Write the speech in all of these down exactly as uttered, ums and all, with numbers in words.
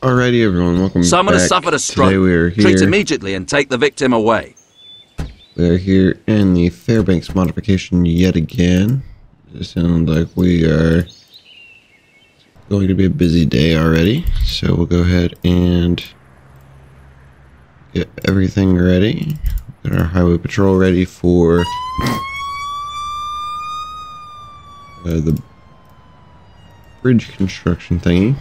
Alrighty, everyone, welcome Someone back. has suffered a stroke. Today we are here. Treat immediately and take the victim away. We are here in the Fairbanks modification yet again. It sounds like we are going to be a busy day already, so we'll go ahead and get everything ready. Get our highway patrol ready for uh, the bridge construction thingy.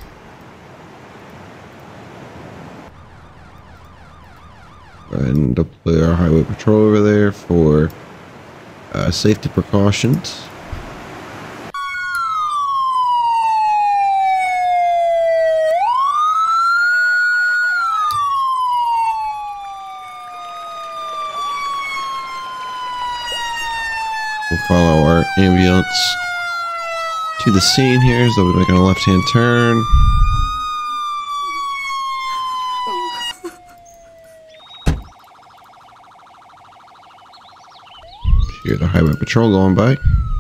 Go ahead and deploy our highway patrol over there for uh, safety precautions. We'll follow our ambulance to the scene here, so we're making a left-hand turn. Here's the highway patrol going by.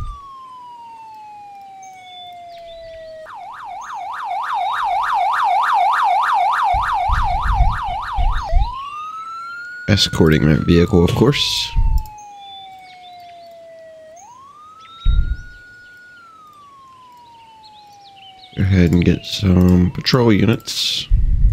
Escorting that vehicle, of course. Go ahead and get some patrol units.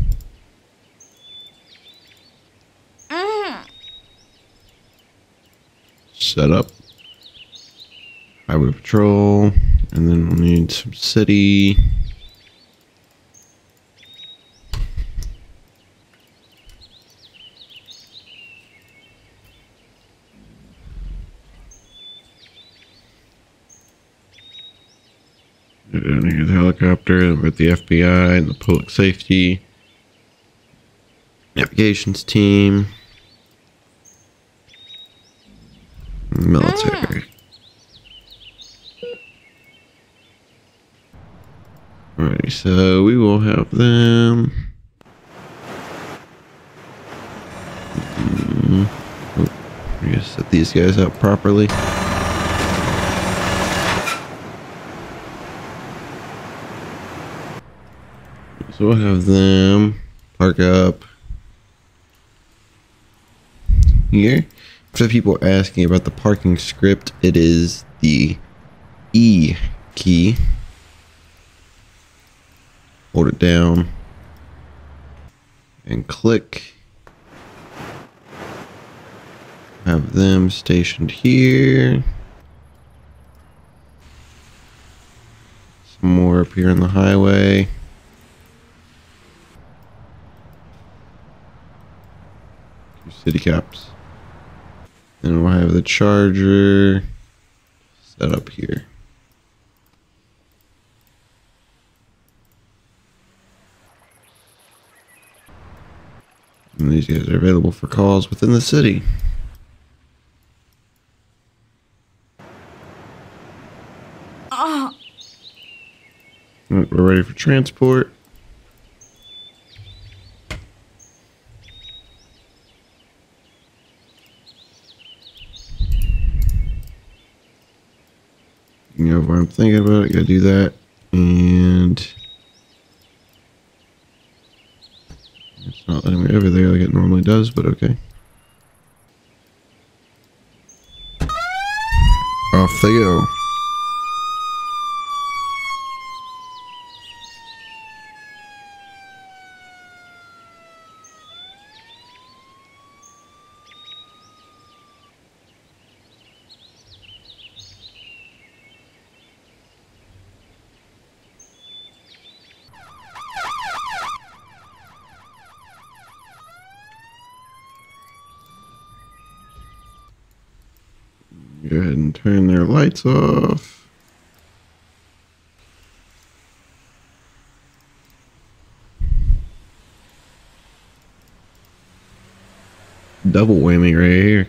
Set up highway patrol, and then we'll need some city. Down here, the helicopter with the F B I and the public safety navigations team. Military. Alright, so we will have them. Mm-hmm. Oh, we gotta set these guys up properly. So we'll have them park up here. For people asking about the parking script, it is the E key. Hold it down and click. Have them stationed here. Some more up here on the highway. City cops. And we'll have the charger set up here. And these guys are available for calls within the city. Uh. We're ready for transport. You know what I'm thinking about it, gotta do that, and it's not letting me over there like it normally does, but okay. Off they go. Go ahead and turn their lights off. Double whammy right here.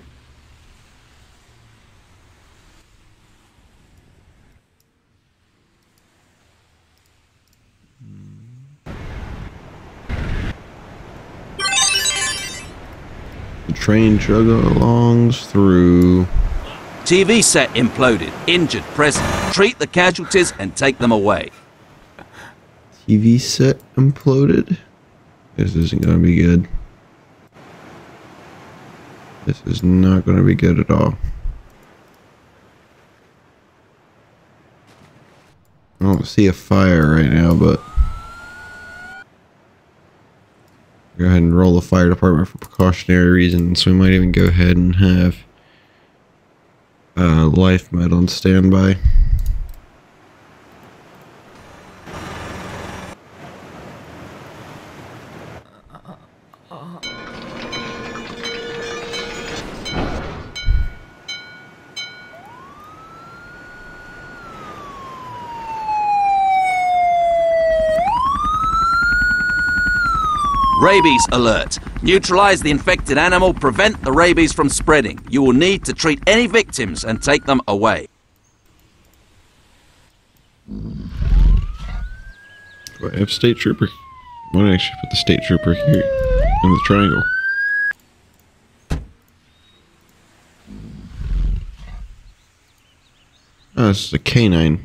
The train chugging along through. T V set imploded. Injured present. Treat the casualties and take them away. T V set imploded? This isn't going to be good. This is not going to be good at all. I don't see a fire right now, but go ahead and roll the fire department for precautionary reasons. So we might even go ahead and have uh, life med on standby. Rabies alert. Neutralize the infected animal, prevent the rabies from spreading. You will need to treat any victims and take them away. Do I have state trooper? Why don't I actually put the state trooper here in the triangle? Oh, this is a canine.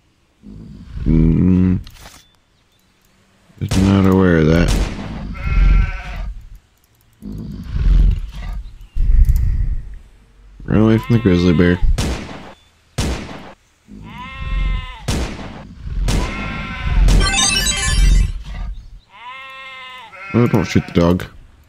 Mm, was not aware of that. Run away from the grizzly bear. Oh, don't shoot the dog.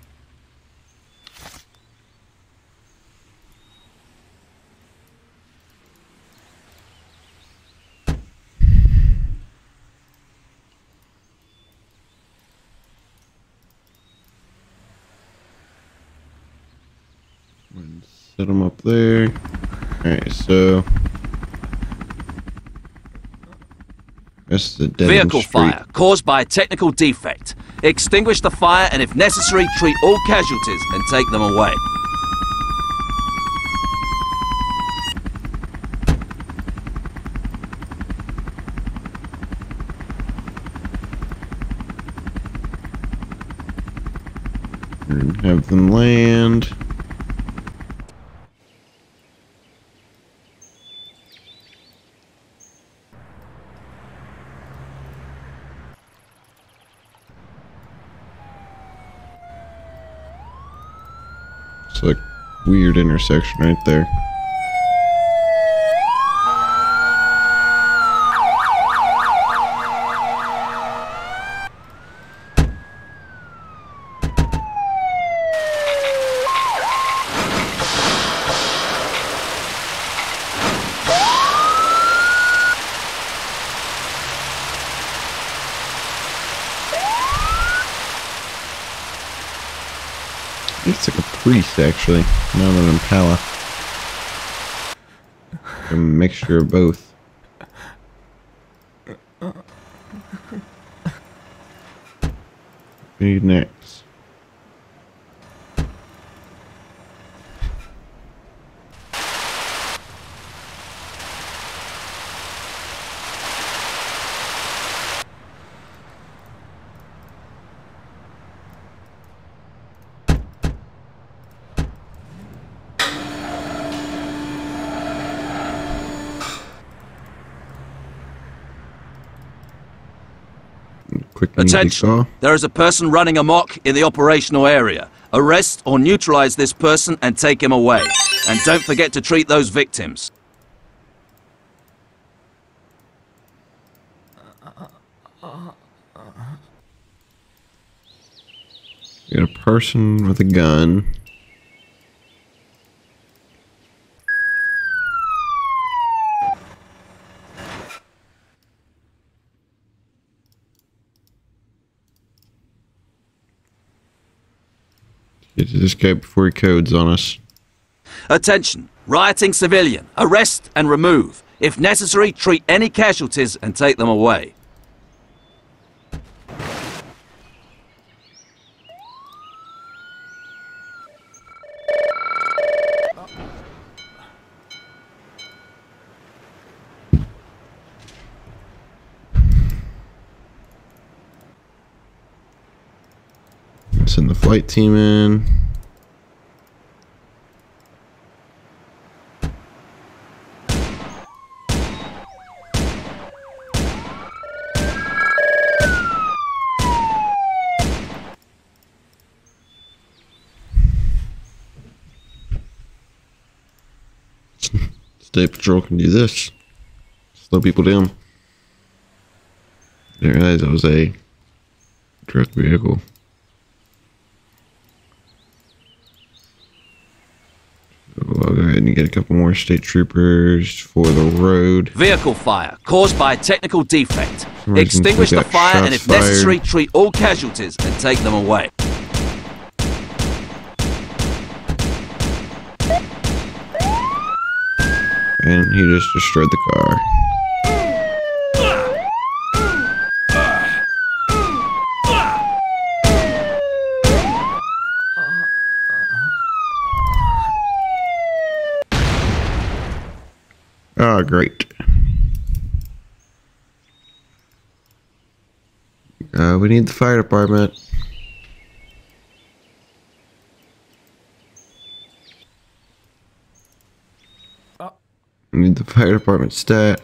Set them up there. Alright, so that's the dead Vehicle end street. fire caused by a technical defect. Extinguish the fire and if necessary treat all casualties and take them away. And have them land. It's like weird intersection right there. It's like a priest, actually, not an impala. A mixture of both. What do we need next? Quick Attention! There is a person running amok in the operational area. Arrest or neutralize this person and take him away. And don't forget to treat those victims. Got a person with a gun. Get to this guy before he codes on us. Attention! Rioting civilian. Arrest and remove. If necessary, treat any casualties and take them away. Send the flight team in. State Patrol can do this. Slow people down. Didn't realize that was a truck vehicle. So I'll go ahead and get a couple more state troopers for the road. Vehicle fire caused by a technical defect. Some reason Extinguish we the got fire and if shots necessary, fired. treat all casualties and take them away. And he just destroyed the car. Oh, great. Uh, we need the fire department. We need the fire department stat.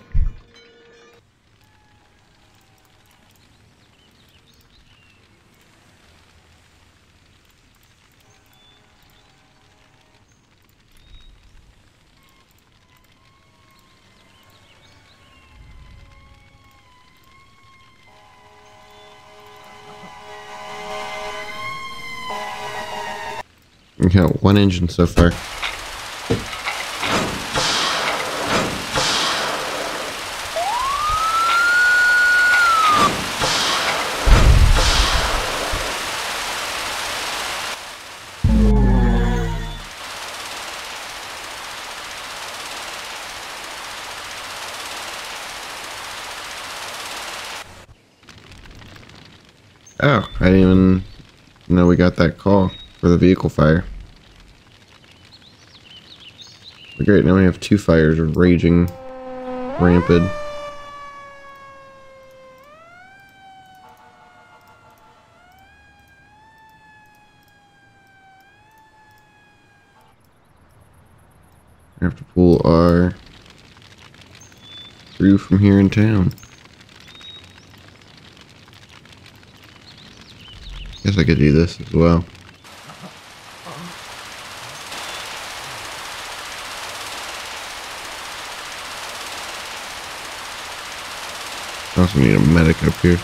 We got one engine so far. Oh, I didn't even know we got that call for the vehicle fire. Great, now we have two fires raging rampant. We have to pull our crew from here in town. Guess I could do this as well. I also need a medic up here.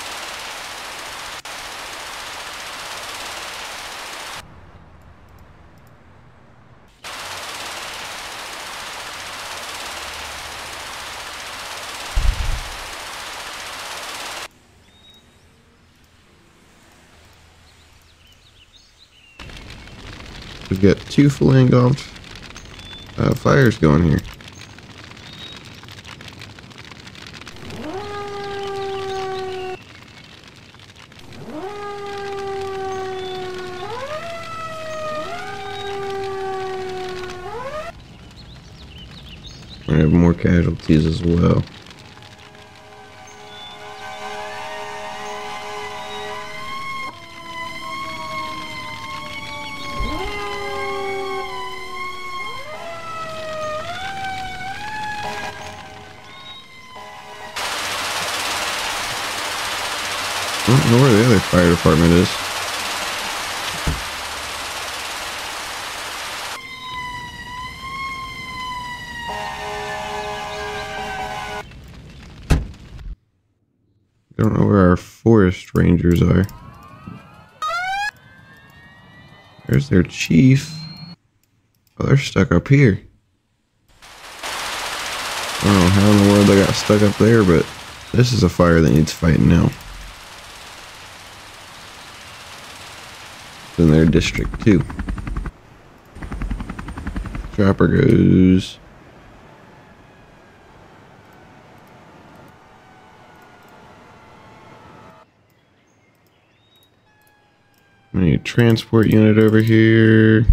We've got two full engulfed uh, fires going here. I have more casualties as well. I don't know where the other fire department is. I don't know where our forest rangers are. There's their chief. Oh, they're stuck up here. I don't know how in the world they got stuck up there, but this is a fire that needs fighting now. It's in their district too. Chopper goes. I need a transport unit over here.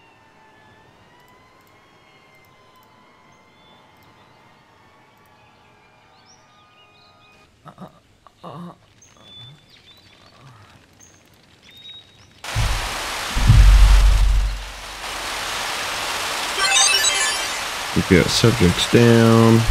We've got subjects down.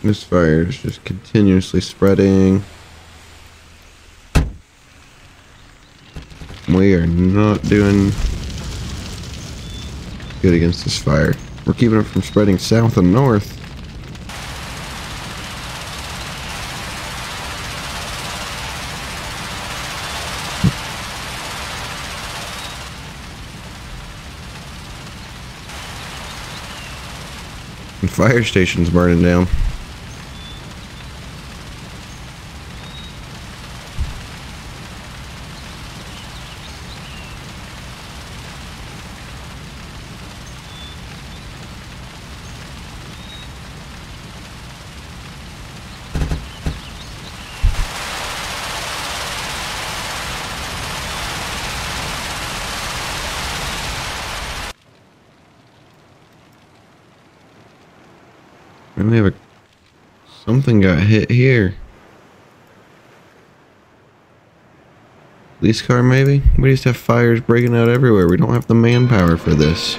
This fire is just continuously spreading. We are not doing good against this fire. We're keeping it from spreading south and north. And fire station's burning down. And we have a something got hit here. Police car maybe? We just have fires breaking out everywhere. We don't have the manpower for this.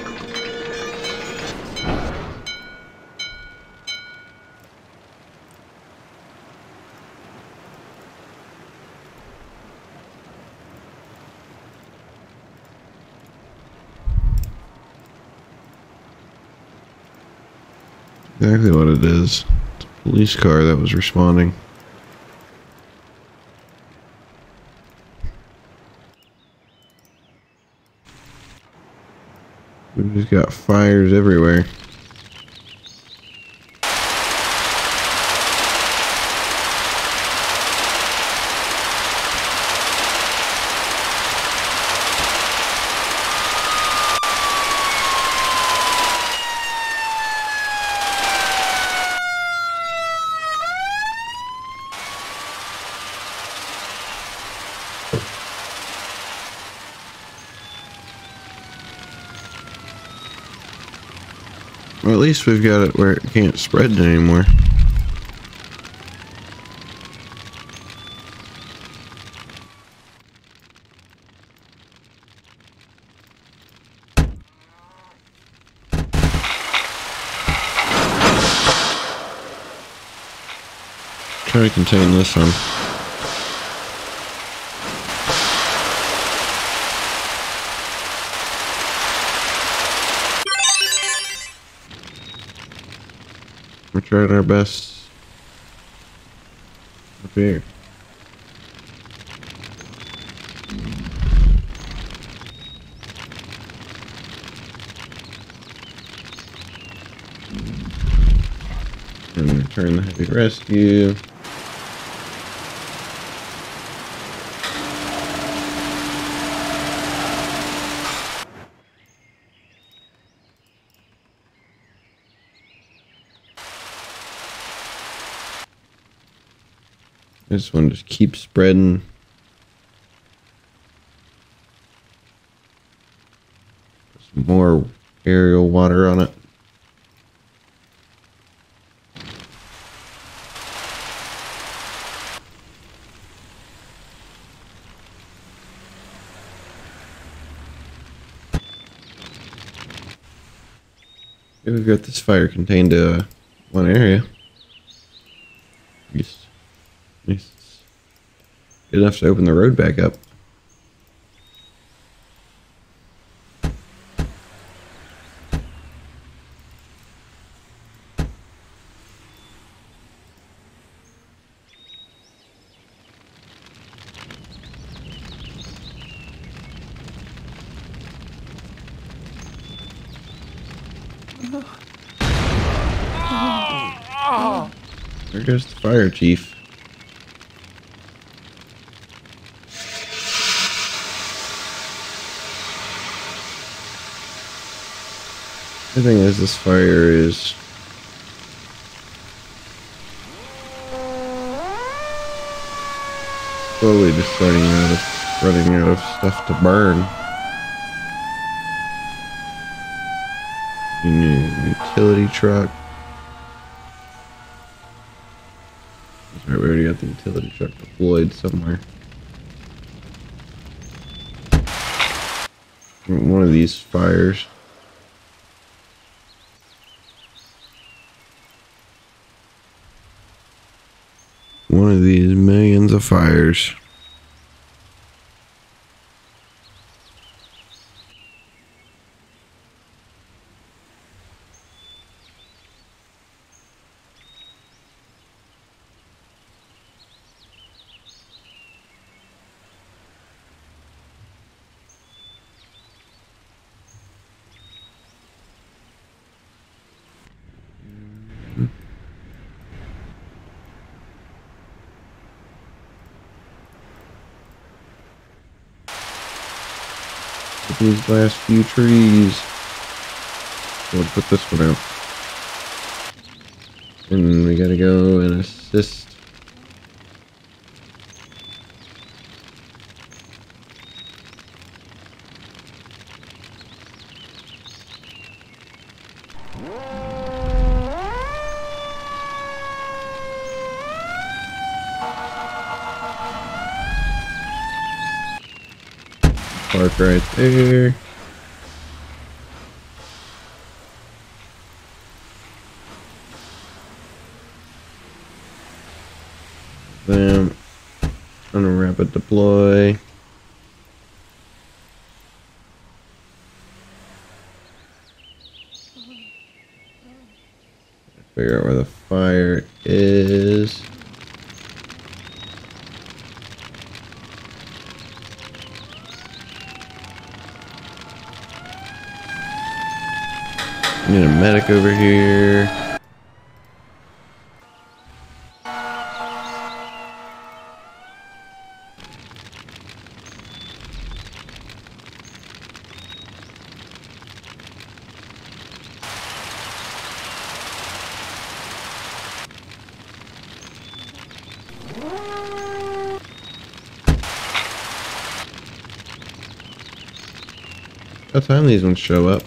Exactly what it is. It's a police car that was responding. We've just got fires everywhere. Well, at least we've got it where it can't spread anymore. Try to contain this one. We're trying our best up here. And return the heavy rescue. This one just keeps spreading. Put some more aerial water on it. We've got this fire contained to uh, one area. Yes. It's good enough to open the road back up. There goes the fire chief. The thing is, this fire is slowly just starting out of running out of stuff to burn. You need a utility truck. That's right, we already got the utility truck deployed somewhere. One of these fires. of these millions of fires. These last few trees. We'll put this one out. And we gotta go and assist. Park right there. Then on a rapid deploy. Figure out where the fire is. Need a medic over here. What time these ones show up?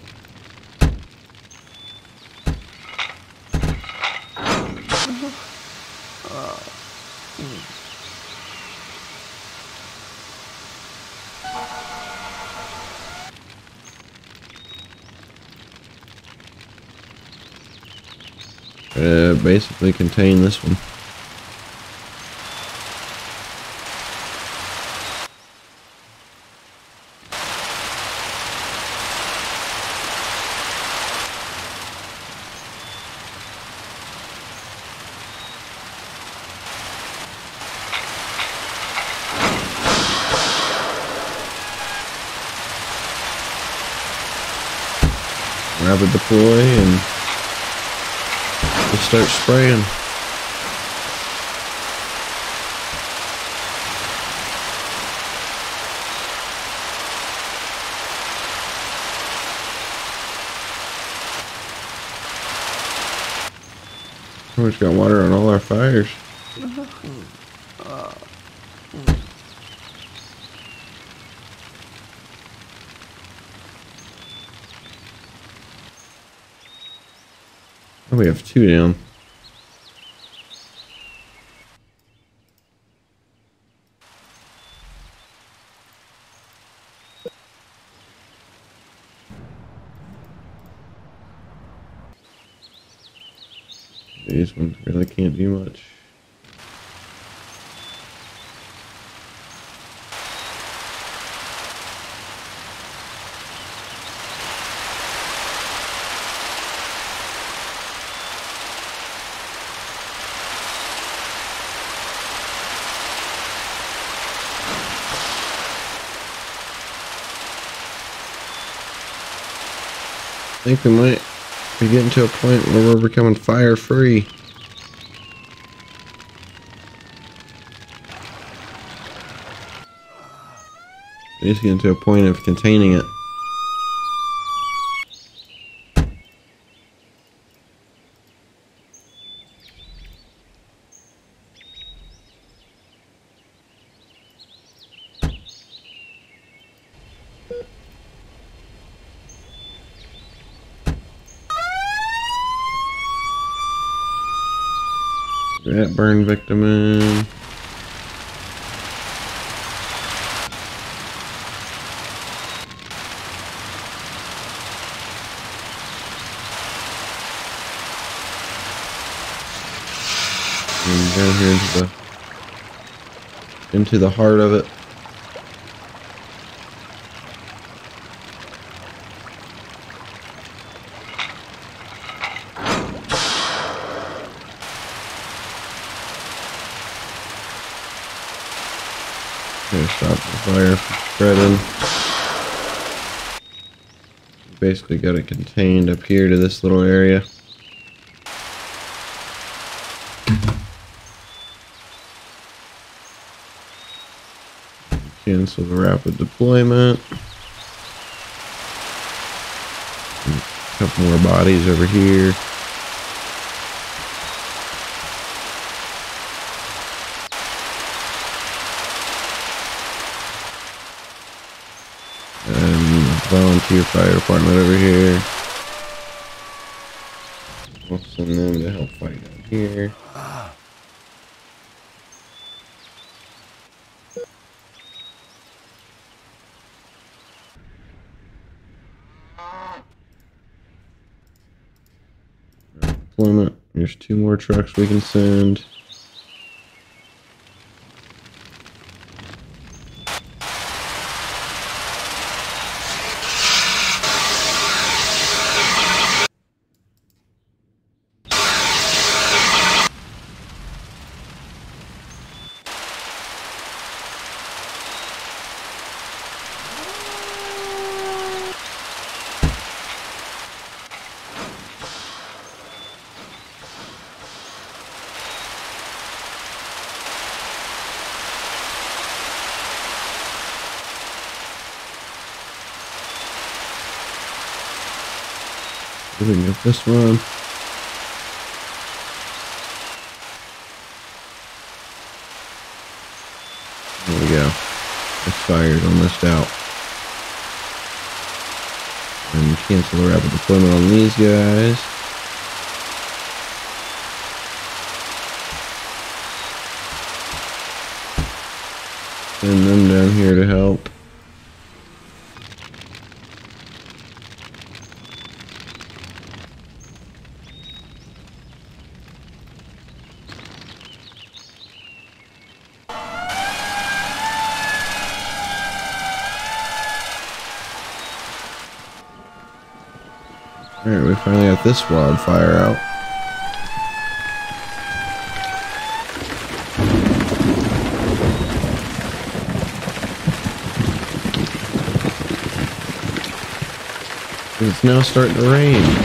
Uh, basically contain this one. Rapid deploy and just start spraying. We just got water on all our fires. Oh, we have two down. These ones really can't do much. I think we might be getting to a point where we're becoming fire free. Just getting to a point of containing it. That burn victim in. And down here into the into the heart of it. Okay, stop the fire from spreading. Basically got it contained up here to this little area. Cancel the rapid deployment. A couple more bodies over here. And volunteer fire department over here. We'll send them to help fight down here. Deployment. There's two more trucks we can send. Moving up this one. There we go. This fire's almost out. And cancel the rapid deployment on these guys. Send them down here to help. Alright, we finally got this wildfire out. It's now starting to rain.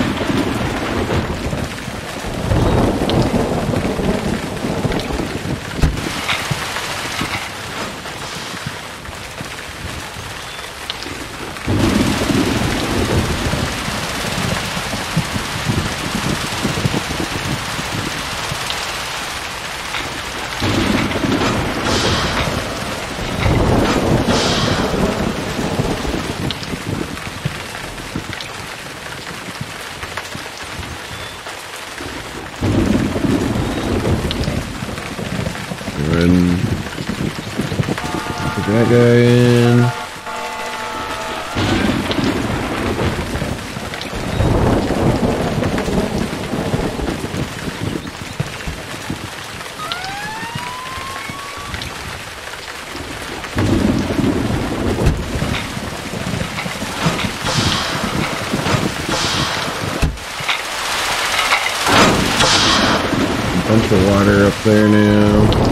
And put that guy in. A bunch of water up there now.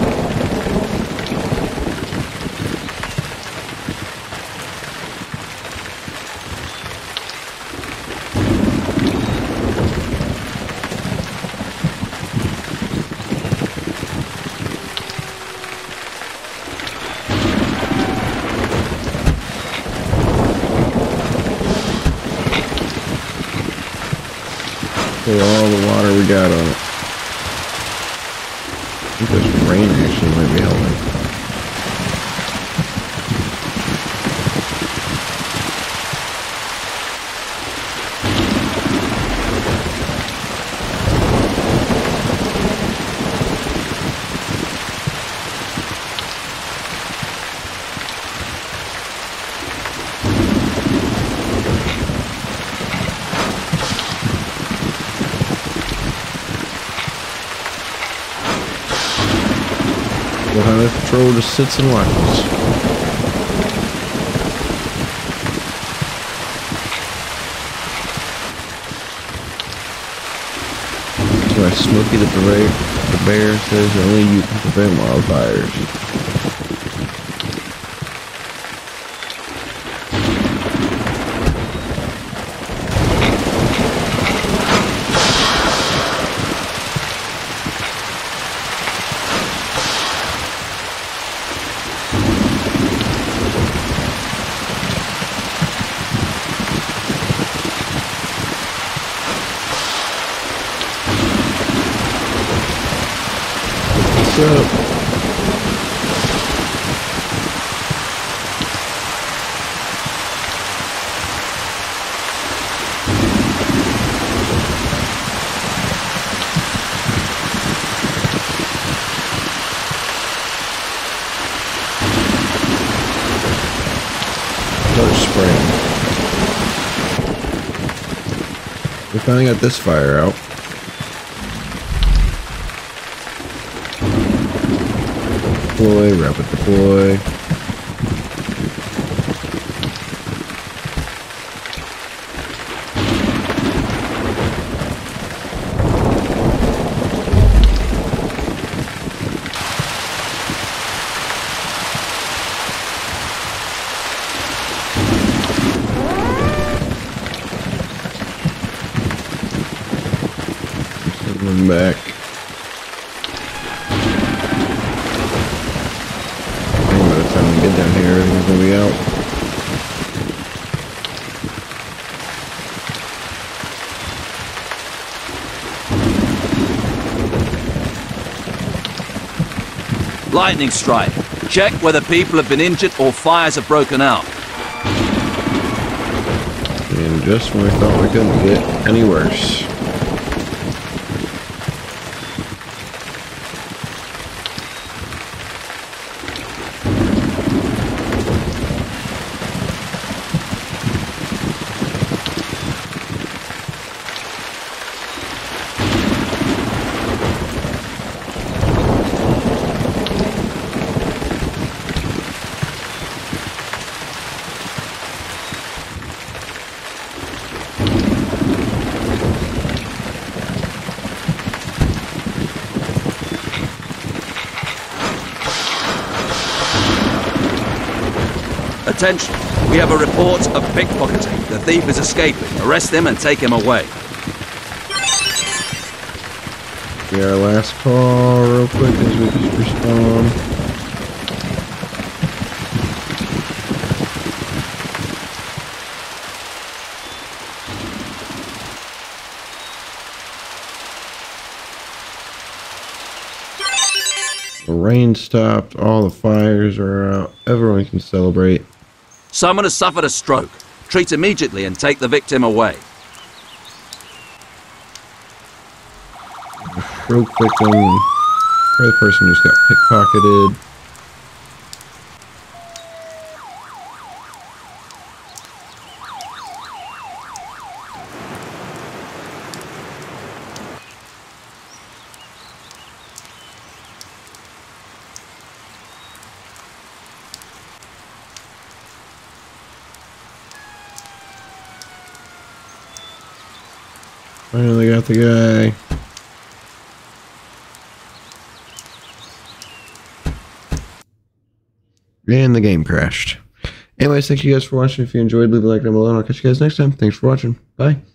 All the water we got on it. I think this rain actually might be helping. Well, Highway Patrol just sits and watches. That's why Smokey the Bear, the bear says only you can prevent wildfires. What's up? Start spraying. We finally got this fire out. Deploy, rapid deploy. Send them back. Get down here, everything's gonna be out. Lightning strike. Check whether people have been injured or fires have broken out. And just when we thought we couldn't get any worse. Attention, we have a report of pickpocketing. The thief is escaping. Arrest him and take him away. Be our last call real quick as we just respond. The rain stopped, all the fires are out, everyone can celebrate. Someone has suffered a stroke. Treat immediately and take the victim away. The stroke victim, or the person who's got pickpocketed. Finally got the guy. And the game crashed. Anyways, thank you guys for watching. If you enjoyed, leave a like down below, and I'll catch you guys next time. Thanks for watching. Bye.